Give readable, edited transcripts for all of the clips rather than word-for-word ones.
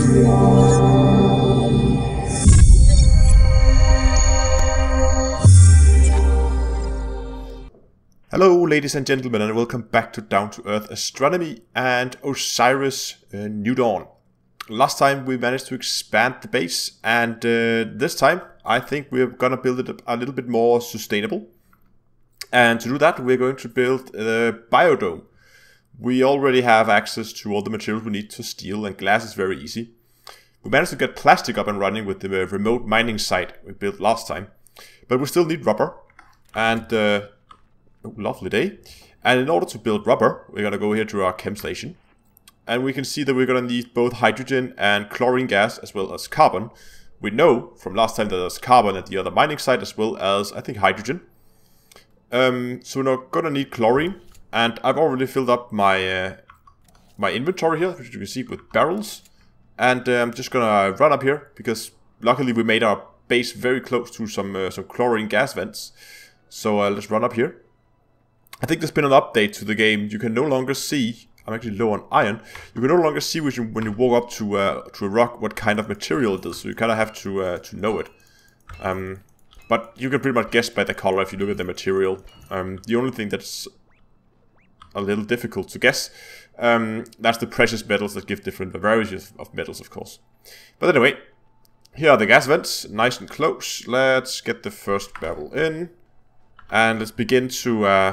Hello ladies and gentlemen, and welcome back to Down to Earth Astronomy and Osiris New Dawn. Last time we managed to expand the base, and this time I think we're gonna build it a little bit more sustainable. And to do that, we're going to build the biodome. We already have access to all the materials we need to steel, and glass is very easy. We managed to get plastic up and running with the remote mining site we built last time, but we still need rubber, and lovely day. And in order to build rubber, we're gonna go here to our chem station, and we can see that we're gonna need both hydrogen and chlorine gas as well as carbon. We know from last time that there's carbon at the other mining site as well as I think hydrogen. So we're not gonna need chlorine, and I've already filled up my my inventory here, which you can see with barrels. And I'm just gonna run up here because luckily we made our base very close to some chlorine gas vents. So let's run up here. I think there's been an update to the game. You can no longer see, I'm actually low on iron, you can no longer see when you walk up to a rock what kind of material it is, so you kind of have to know it. But you can pretty much guess by the color if you look at the material. The only thing that's a little difficult to guess, that's the precious metals that give different varieties of metals, of course. But anyway, here are the gas vents, nice and close. Let's get the first barrel in, and let's begin to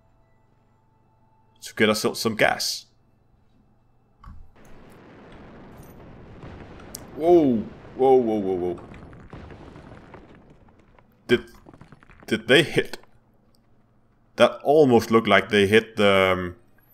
get ourselves some gas. Whoa, whoa, whoa, whoa, whoa. Did they hit? That almost looked like they hit the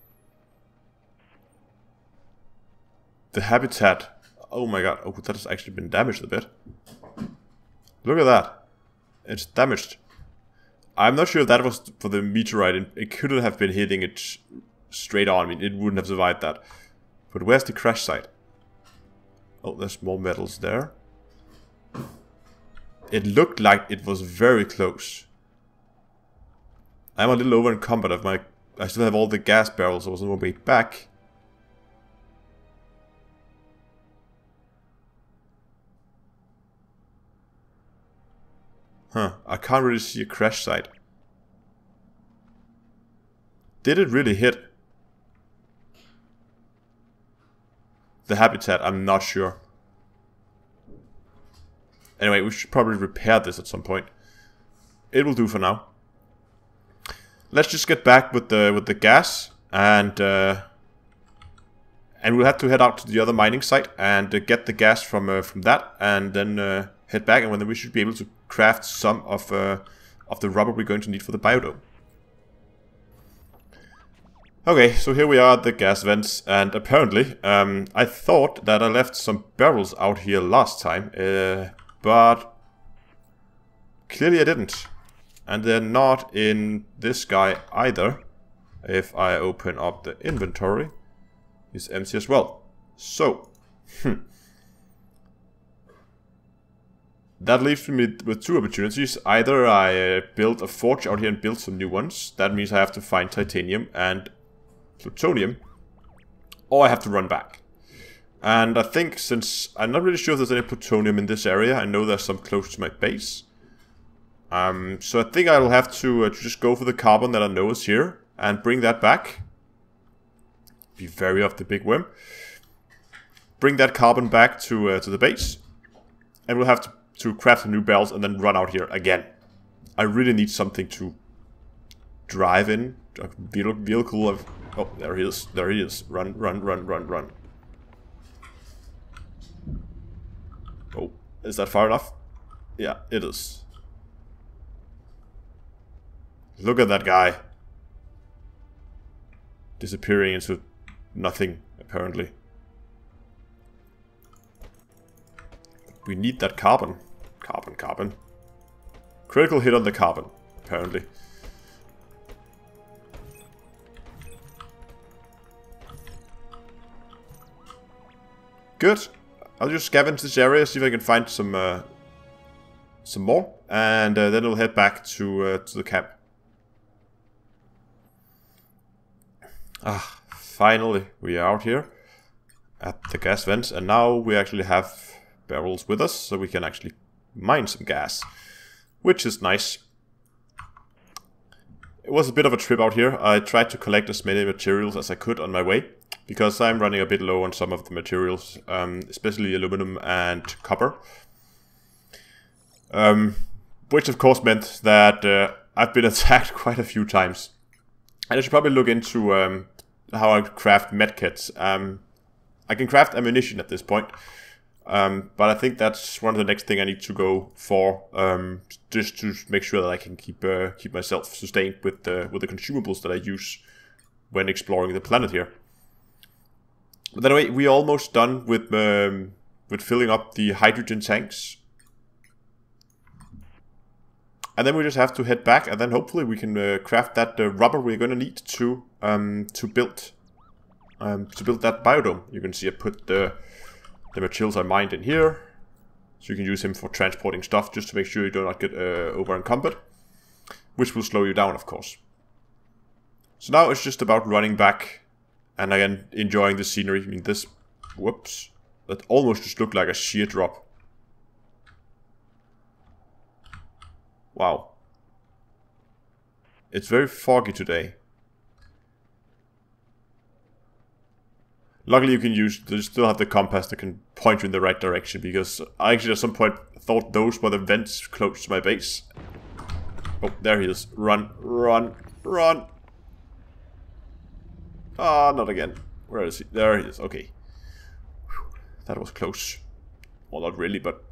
habitat. Oh my god, oh, that has actually been damaged a bit. Look at that. It's damaged. I'm not sure if that was for the meteorite. It couldn't have been hitting it straight on. I mean, it wouldn't have survived that. But where's the crash site? Oh, there's more metals there. It looked like it was very close. I'm a little over encumbered. I still have all the gas barrels. I was on my way back. Huh, I can't really see a crash site. Did it really hit the habitat? I'm not sure. Anyway, we should probably repair this at some point. It will do for now. Let's just get back with the gas, and we'll have to head out to the other mining site and get the gas from that, and then head back, and then we should be able to craft some of the rubber we're going to need for the biodome. Okay, so here we are at the gas vents, and apparently, I thought that I left some barrels out here last time, but clearly I didn't. And they're not in this guy either. If I open up the inventory, it's empty as well. So, that leaves me with two opportunities. Either I build a forge out here and build some new ones. That means I have to find titanium and plutonium. Or I have to run back. And I think, since I'm not really sure if there's any plutonium in this area, I know there's some close to my base. So I think I'll have to just go for the carbon that I know is here and bring that back. Be wary of the big worm. Bring that carbon back to the base. And we'll have to craft some new barrels and then run out here again. I really need something to drive in. A vehicle of... Oh, there he is. There he is. Run, run, run, run, run. Oh, is that far enough? Yeah, it is. Look at that guy. Disappearing into nothing, apparently. We need that carbon. Carbon, carbon. Critical hit on the carbon, apparently. Good. I'll just scavenge this area, see if I can find some more, and then we'll head back to the camp. Ah, finally we are out here at the gas vents, and now we actually have barrels with us, so we can actually mine some gas, which is nice. It was a bit of a trip out here. I tried to collect as many materials as I could on my way, because I'm running a bit low on some of the materials, especially aluminum and copper. Which of course meant that I've been attacked quite a few times. And I should probably look into how I craft medkits. I can craft ammunition at this point, but I think that's one of the next thing I need to go for, just to make sure that I can keep myself sustained with the consumables that I use when exploring the planet here. But anyway, we're almost done with filling up the hydrogen tanks. And then we just have to head back, and then hopefully we can craft that rubber we're going to need to build that biodome. You can see I put the materials I mined in here, so you can use him for transporting stuff, just to make sure you do not get over encumbered, which will slow you down, of course. So now it's just about running back, and again enjoying the scenery. I mean, this, whoops, that almost just looked like a sheer drop. Wow. It's very foggy today. Luckily you still have the compass that can point you in the right direction, because I actually at some point thought those were the vents close to my base. Oh, there he is. Run, run, run. Ah, not again. Where is he? There he is. Okay. Whew. That was close. Well, not really, but...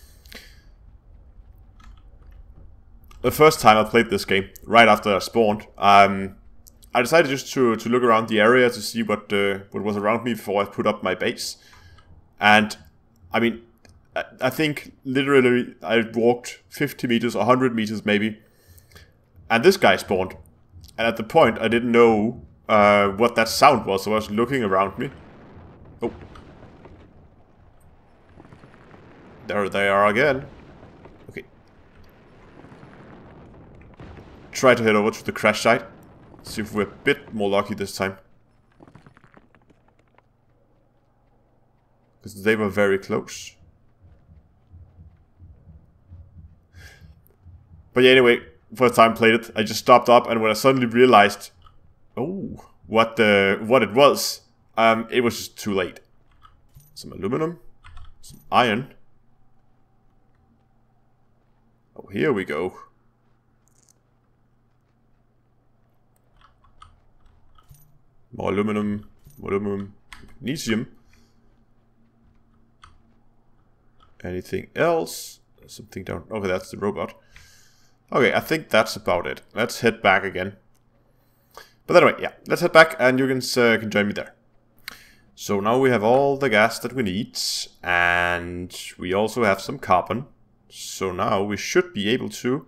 The first time I played this game, right after I spawned, I decided just to look around the area to see what was around me before I put up my base. And, I mean, I think literally I walked 50 meters, 100 meters maybe, and this guy spawned. And at the point I didn't know what that sound was, so I was looking around me. Oh. There they are again. Okay. Try to head over to the crash site. See if we're a bit more lucky this time. Because they were very close. But yeah, anyway, first time played it, I just stopped up, and when I suddenly realized, oh, what it was just too late. Some aluminum, some iron. Oh, here we go. More aluminum, magnesium. Anything else? There's something down. Okay, that's the robot. Okay, I think that's about it. Let's head back again. But anyway, yeah, let's head back, and you can join me there. So now we have all the gas that we need, and we also have some carbon. So now we should be able to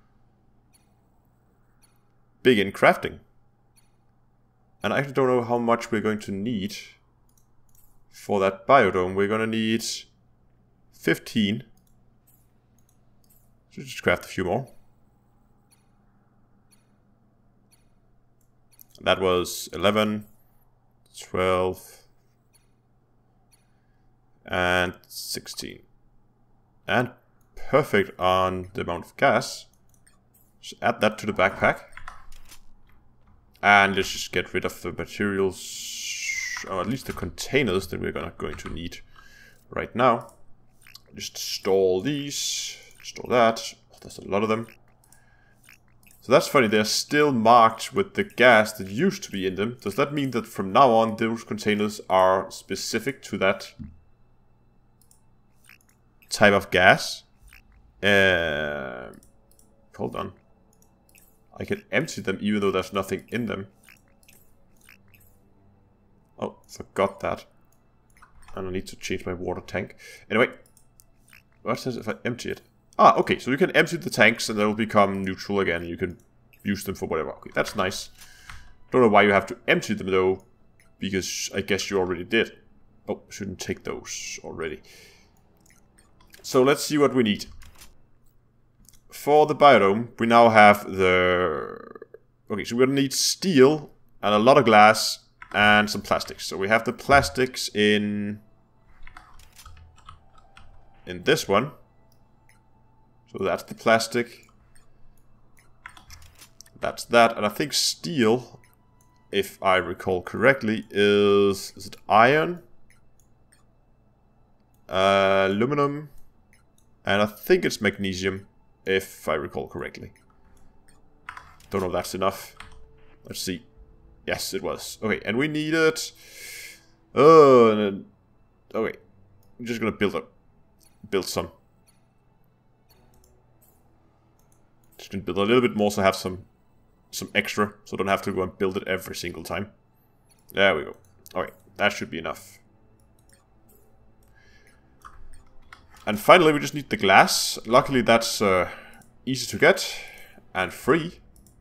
begin crafting. And I actually don't know how much we're going to need for that biodome. We're going to need 15. So just craft a few more. That was 11, 12, and 16. And perfect on the amount of gas. Just add that to the backpack. And let's just get rid of the materials, or at least the containers that we're not going to need right now. Just store these, store that. Oh, there's a lot of them. So that's funny, they're still marked with the gas that used to be in them. Does that mean that from now on those containers are specific to that type of gas? Hold on. I can empty them even though there's nothing in them. Oh, forgot that. And I need to change my water tank. Anyway, what says if I empty it? Ah, okay, so you can empty the tanks and they'll become neutral again. You can use them for whatever. Okay, that's nice. Don't know why you have to empty them though, because I guess you already did. Oh, shouldn't take those already. So let's see what we need. For the biodome, we now have the... Okay, so we're gonna need steel and a lot of glass and some plastics. So we have the plastics in this one. So that's the plastic. That's that. And I think steel, if I recall correctly, is it iron? Aluminum. And I think it's magnesium, if I recall correctly. Don't know if that's enough. Let's see. Yes, it was. Okay, and we needed... okay. I'm just gonna build some. Just gonna build a little bit more so I have some extra, so I don't have to go and build it every single time. There we go. Okay, that should be enough. And finally, we just need the glass. Luckily, that's easy to get and free.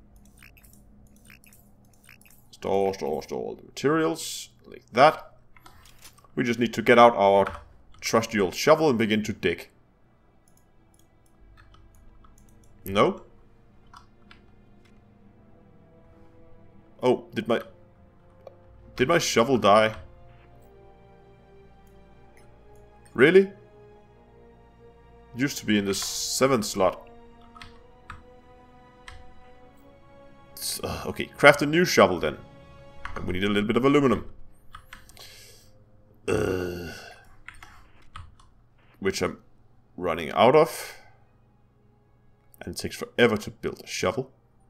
Store all the materials like that. We just need to get out our trusty old shovel and begin to dig. No? Oh, did my shovel die? Really? It used to be in the 7th slot. Okay, craft a new shovel then. And we need a little bit of aluminum. Which I'm running out of. And it takes forever to build a shovel.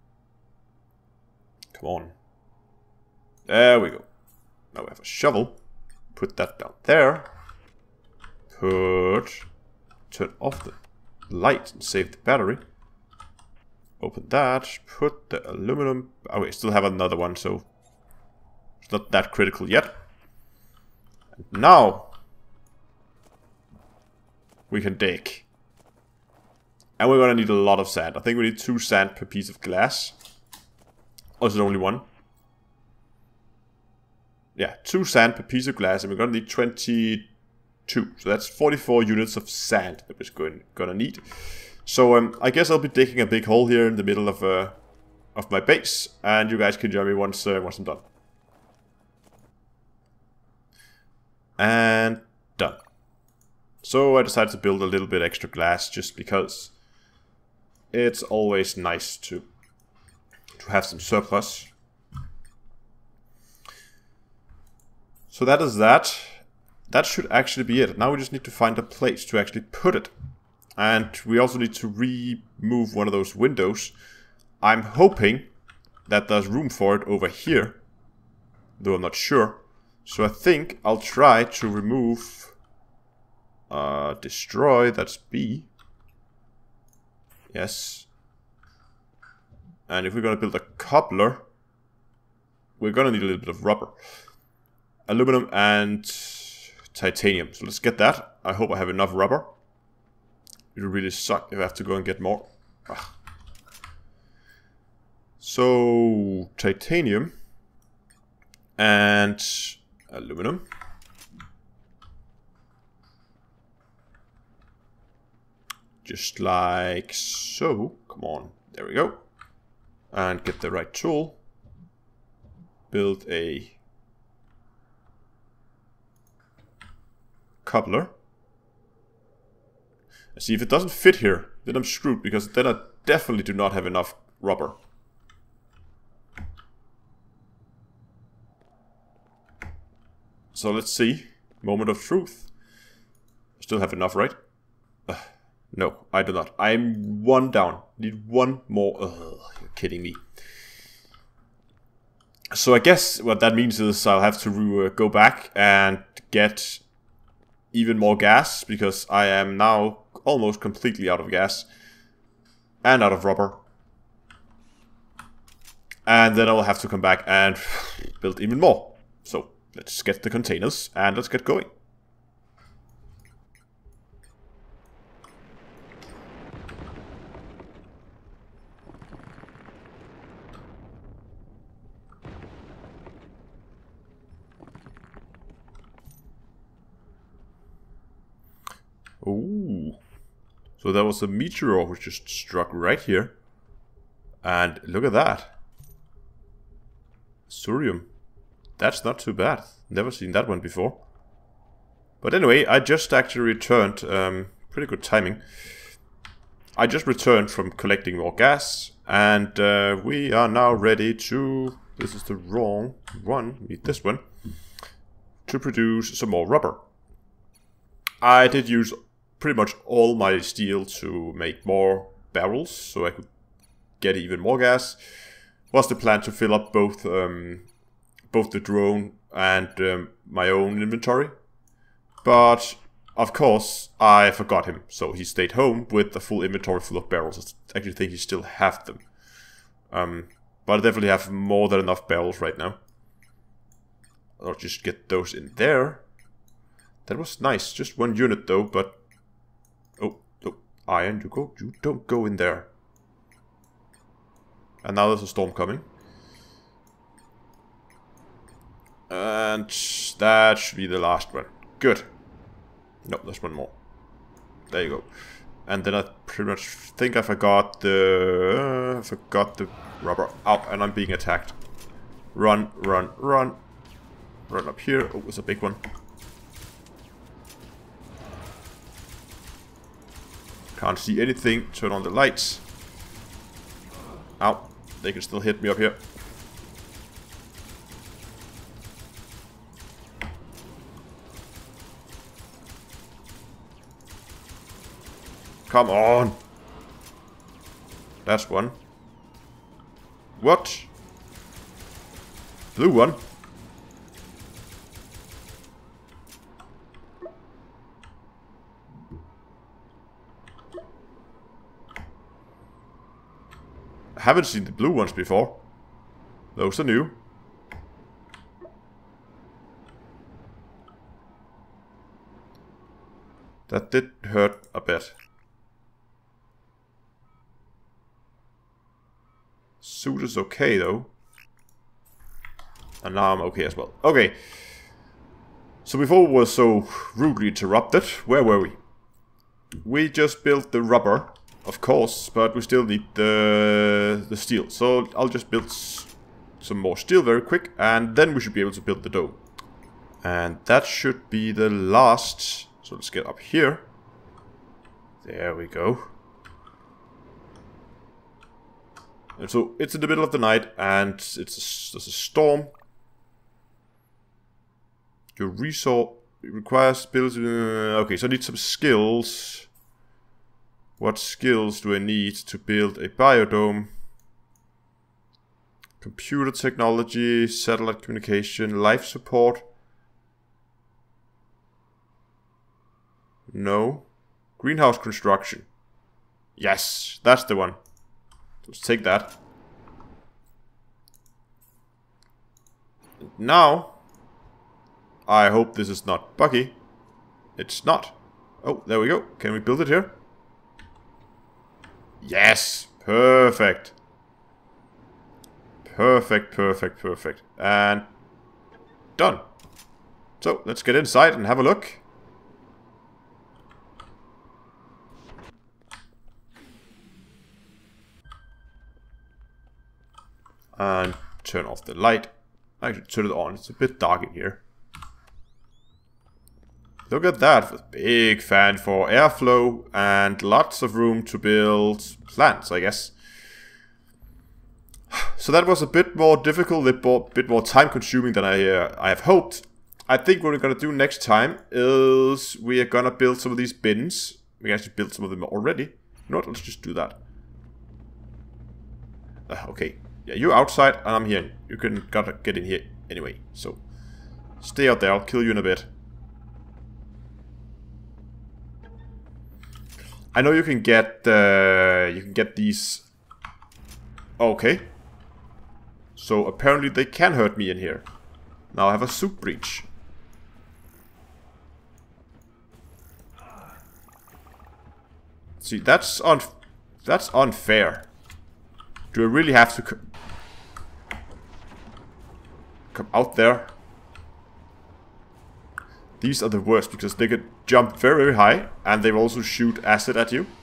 Come on. There we go. Now we have a shovel. Put that down there. Turn off the light and save the battery. Open that. Put the aluminum... Oh, we still have another one, so... It's not that critical yet. And now... we can dig. And we're gonna need a lot of sand. I think we need 2 sand per piece of glass. Or is it only 1? Yeah, 2 sand per piece of glass, and we're gonna need 22. So that's 44 units of sand that we're gonna need. So I guess I'll be digging a big hole here in the middle of my base, and you guys can join me once I'm done. And done. So I decided to build a little bit extra glass just because it's always nice to have some surplus. So that is that. That should actually be it. Now we just need to find a place to actually put it. And we also need to remove one of those windows. I'm hoping that there's room for it over here, though I'm not sure. So I think I'll try to remove... destroy, that's B. Yes. And if we're gonna build a cobbler, we're gonna need a little bit of rubber. Aluminum and titanium. So let's get that. I hope I have enough rubber. It would really suck if I have to go and get more. Ugh. So, titanium and aluminum. Just like so. Come on. There we go. And get the right tool. Build a cobbler. See, if it doesn't fit here, then I'm screwed, because then I definitely do not have enough rubber. So let's see. Moment of truth. Still have enough, right? No, I do not. I'm 1 down. Need 1 more. Ugh, you're kidding me. So I guess what that means is I'll have to go back and get even more gas, because I am now almost completely out of gas and out of rubber. And then I'll have to come back and build even more. So let's get the containers and let's get going. Ooh. So there was a meteor which just struck right here. And look at that. Cerium. That's not too bad. Never seen that one before. But anyway, I just actually returned. Pretty good timing. I just returned from collecting more gas. And we are now ready to... This is the wrong one. We need this one. To produce some more rubber. I did use pretty much all my steel to make more barrels. So I could get even more gas. Was the plan to fill up both the drone and my own inventory. But, of course, I forgot him. So he stayed home with a full inventory full of barrels. I actually think he still have them. But I definitely have more than enough barrels right now. I'll just get those in there. That was nice. Just one unit though, but... Oh, iron, you don't go in there. And now there's a storm coming. And that should be the last one. Good. No, there's one more. There you go. And then I pretty much think I forgot the rubber. Out, and I'm being attacked. Run, run, run. Run up here. Oh, it's a big one. Can't see anything. Turn on the lights. Ow. They can still hit me up here. Come on. That's one. What? Blue one. I haven't seen the blue ones before. Those are new. That did hurt a bit. Suit is okay though. And now I'm okay as well. Okay. So before we were so rudely interrupted, where were we? We just built the rubber, of course, but we still need the steel. So I'll just build some more steel very quick, and then we should be able to build the dome. And that should be the last. So let's get up here. There we go. And so it's in the middle of the night, and there's a storm. Your resource requires build. Okay, so I need some skills. What skills do I need to build a biodome? Computer technology, satellite communication, life support. No. Greenhouse construction. Yes, that's the one. Let's take that. And now, I hope this is not buggy. It's not. Oh, there we go. Can we build it here? Yes! Perfect. Perfect, perfect, perfect. And done. So, let's get inside and have a look. And turn off the light. Actually, turn it on. It's a bit dark in here. Look at that. With big fan for airflow and lots of room to build plants, I guess. So that was a bit more difficult, a bit more time consuming than I have hoped. I think what we're going to do next time is we are going to build some of these bins. We can actually build some of them already. You know what? Let's just do that. Okay. Yeah, you're outside and I'm here. You gotta get in here anyway. So stay out there. I'll kill you in a bit. I know you can get these. Okay. So apparently they can hurt me in here. Now I have a suit breach. See, that's unfair. Do I really have to come out there? These are the worst because they can jump very, very high and they will also shoot acid at you.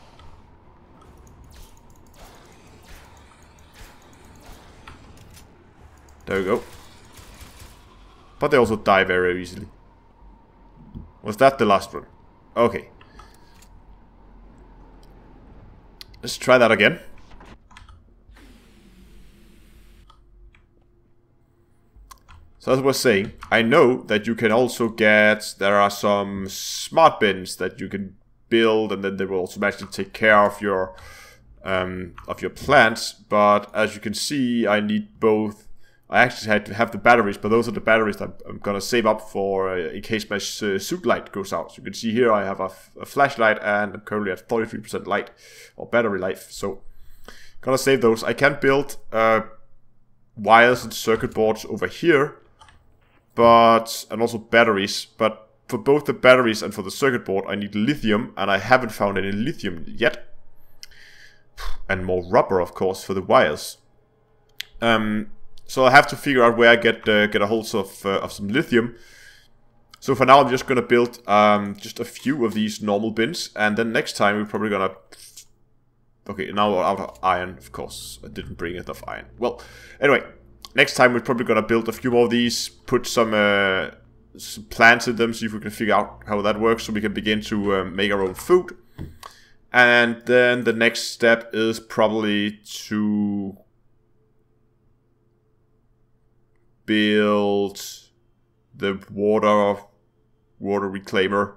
There we go. But they also die very, very easily. Was that the last one? Okay. Let's try that again. So as I was saying, I know that you can also get, there are some smart bins that you can build, and then they will automatically take care of your plants. But as you can see, I need both. I actually had to have the batteries, but those are the batteries that I'm gonna save up for in case my suit light goes out. So you can see here I have a flashlight, and I'm currently at 33% light or battery life. So gonna save those. I can build wires and circuit boards over here, and also batteries. But for both the batteries and for the circuit board, I need lithium, and I haven't found any lithium yet. And more rubber, of course, for the wires. So I have to figure out where I get a hold of some lithium. So for now, I'm just gonna build just a few of these normal bins, and then next time we're probably gonna. Okay, now we're out of iron, of course. I didn't bring enough iron. Well, anyway, next time we're probably gonna build a few more of these, put some plants in them, see if we can figure out how that works, so we can begin to make our own food. And then the next step is probably to build the water reclaimer.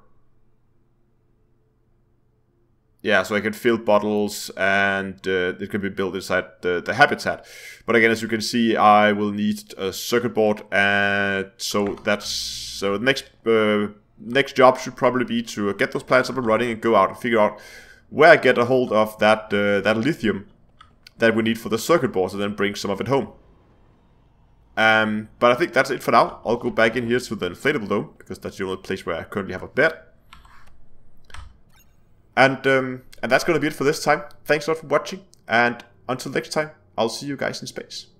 Yeah, so I can fill bottles, and it can be built inside the habitat. But again, as you can see, I will need a circuit board, and so the next job should probably be to get those plants up and running and go out and figure out where I get a hold of that lithium that we need for the circuit boards, and then bring some of it home. But I think that's it for now. I'll go back in here to the inflatable dome, because that's the only place where I currently have a bed. And that's gonna be it for this time. Thanks a lot for watching, and until next time, I'll see you guys in space.